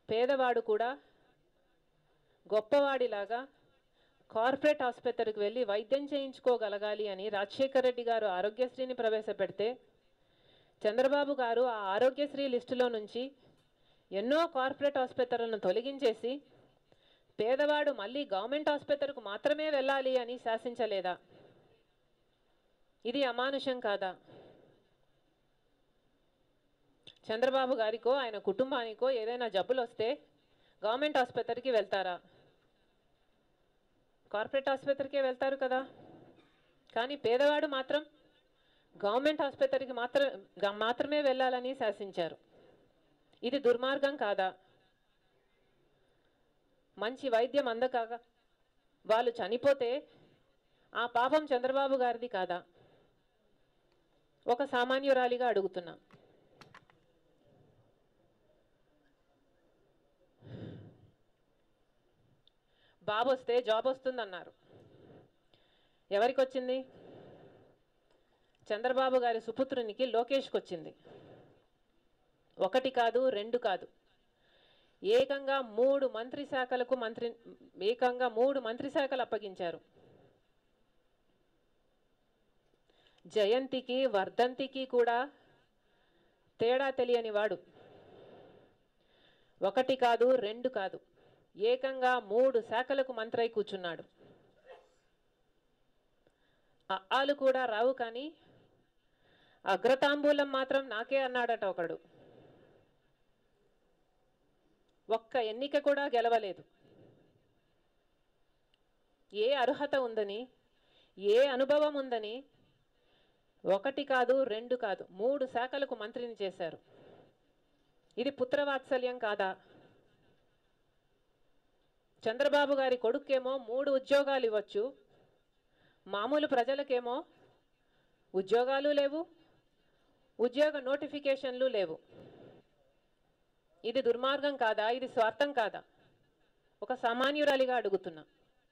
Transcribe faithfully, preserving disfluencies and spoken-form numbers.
పేదవాడు కూడా గొప్పవాడిలాగా కార్పొరేట్ ఆసుపత్రికి వెళ్ళి వైద్యం చేయించుకోగలగాలి అని రాజశేఖర రెడ్డి గారు ఆరోగ్యశ్రీని ప్రవేశపెడితే చంద్రబాబు గారు ఆ ఆరోగ్యశ్రీ లిస్టులో నుంచి ఎన్నో కార్పొరేట్ ఆసుపత్రులను తొలగించేసి పేదవాడు మళ్ళీ గవర్నమెంట్ ఆసుపత్రికి మాత్రమే వెళ్ళాలి అని శాసించలేదా? ఇది అమానుషం కాదా? చంద్రబాబు గారికో ఆయన కుటుంబానికో ఏదైనా జబ్బులు వస్తే గవర్నమెంట్ ఆసుపత్రికి వెళ్తారా? కార్పొరేట్ ఆసుపత్రికే వెళ్తారు కదా. కానీ పేదవాడు మాత్రం గవర్నమెంట్ ఆసుపత్రికి మాత్రం మాత్రమే వెళ్ళాలని శాసించారు. ఇది దుర్మార్గం కాదా? మంచి వైద్యం అందక వాళ్ళు చనిపోతే ఆ పాపం చంద్రబాబు గారిది కాదా? ఒక సామాన్యురాలిగా అడుగుతున్నా. బాబు వస్తే జాబ్ వస్తుందన్నారు. ఎవరికి వచ్చింది? చంద్రబాబు గారి సుపుత్రునికి లోకేష్కి వచ్చింది. ఒకటి కాదు, రెండు కాదు, ఏకంగా మూడు మంత్రి శాఖలకు మంత్రి ఏకంగా మూడు మంత్రి శాఖలు అప్పగించారు. జయంతికి వర్ధంతికి కూడా తేడా తెలియని వాడు ఒకటి కాదు, రెండు కాదు, ఏకంగా మూడు శాఖలకు మంత్రి అయి కూర్చున్నాడు. ఆలు కూడా రావు కానీ అగ్రతాంబూలం మాత్రం నాకే అన్నాడట ఒకడు. ఒక్క ఎన్నిక కూడా గెలవలేదు. ఏ అర్హత ఉందని, ఏ అనుభవం ఉందని ఒకటి కాదు, రెండు కాదు, మూడు శాఖలకు మంత్రిని చేశారు. ఇది పుత్రవాత్సల్యం కాదా? చంద్రబాబు గారి కొడుకేమో మూడు ఉద్యోగాలు ఇవ్వచ్చు, మామూలు ప్రజలకేమో ఉద్యోగాలు లేవు, ఉద్యోగ నోటిఫికేషన్లు లేవు. ఇది దుర్మార్గం కాదా? ఇది స్వార్థం కాదా? ఒక సామాన్యురాలిగా అడుగుతున్నా.